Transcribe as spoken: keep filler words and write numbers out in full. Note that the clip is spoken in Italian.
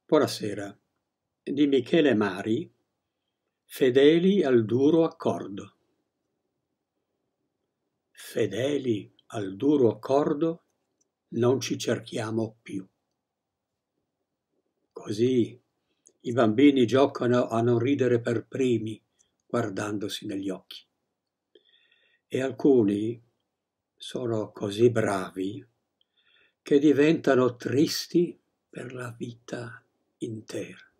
Buonasera. Di Michele Mari, Fedeli al duro accordo. Fedeli al duro accordo non ci cerchiamo più. Così i bambini giocano a non ridere per primi, guardandosi negli occhi. E alcuni sono così bravi che diventano tristi per la vita intera.